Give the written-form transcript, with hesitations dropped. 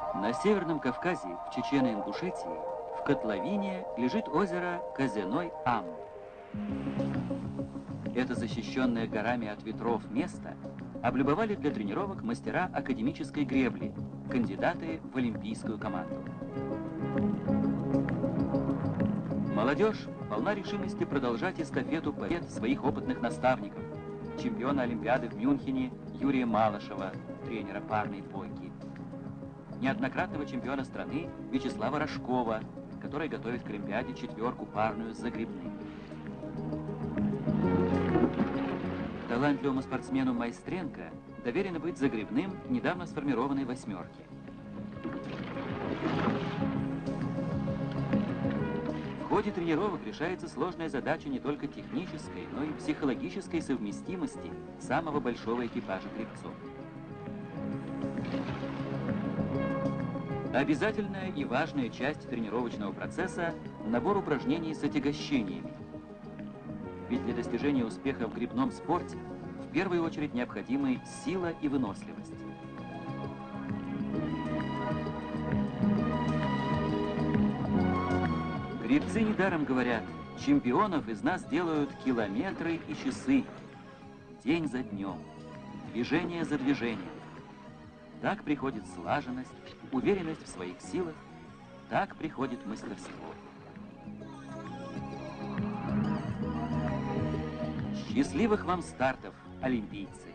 На Северном Кавказе, в Чечено-Ингушетии, в котловине лежит озеро Казяной-Ам. Это защищенное горами от ветров место облюбовали для тренировок мастера академической гребли, кандидаты в олимпийскую команду. Молодежь полна решимости продолжать эстафету побед своих опытных наставников, чемпиона Олимпиады в Мюнхене Юрия Малышева, тренера парной двойки, неоднократного чемпиона страны Вячеслава Рожкова, который готовит к Олимпиаде четверку парную с загребным. Талантливому спортсмену Майстренко доверено быть загребным недавно сформированной восьмерки. В ходе тренировок решается сложная задача не только технической, но и психологической совместимости самого большого экипажа гребцов. Обязательная и важная часть тренировочного процесса – набор упражнений с отягощениями. Ведь для достижения успеха в гребном спорте в первую очередь необходимы сила и выносливость. Гребцы недаром говорят, чемпионов из нас делают километры и часы, день за днем, движение за движением. Так приходит слаженность, уверенность в своих силах, так приходит мастерство. Счастливых вам стартов, олимпийцы!